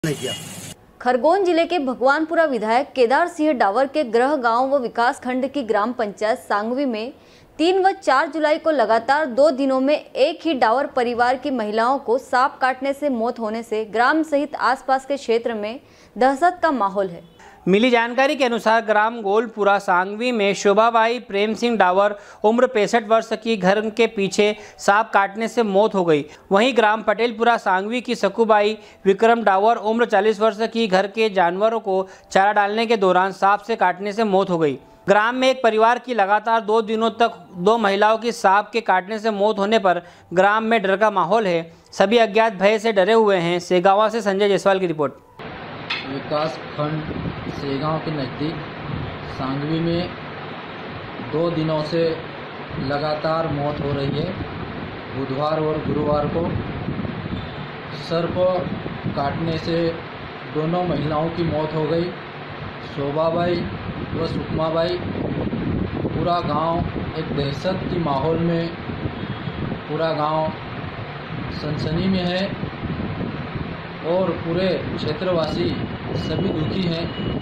नहीं किया। खरगोन जिले के भगवानपुरा विधायक केदार सिंह डावर के गृह गांव व विकास खंड की ग्राम पंचायत सांगवी में 3 व 4 जुलाई को लगातार 2 दिनों में एक ही डावर परिवार की महिलाओं को सांप काटने से मौत होने से ग्राम सहित आसपास के क्षेत्र में दहशत का माहौल है। मिली जानकारी के अनुसार ग्राम गोलपुरा सांगवी में शोभाबाई प्रेम सिंह डावर उम्र 65 वर्ष की घर के पीछे सांप काटने से मौत हो गई। वहीं ग्राम पटेलपुरा सांगवी की सकुबाई विक्रम डावर उम्र 40 वर्ष की घर के जानवरों को चारा डालने के दौरान सांप से काटने से मौत हो गई। ग्राम में एक परिवार की लगातार 2 दिनों तक 2 महिलाओं की सांप के काटने से मौत होने पर ग्राम में डर का माहौल है। सभी अज्ञात भय से डरे हुए हैं। सेगावा से संजय जायसवाल की रिपोर्ट। विकास खंड सेगांव के नज़दीक सांगवी में 2 दिनों से लगातार मौत हो रही है। बुधवार और गुरुवार को सर्प काटने से दोनों महिलाओं की मौत हो गई। शोभाबाई व सुकमाबाई। पूरा गांव एक दहशत की माहौल में, पूरा गांव सनसनी में है और पूरे क्षेत्रवासी सभी दुखी हैं।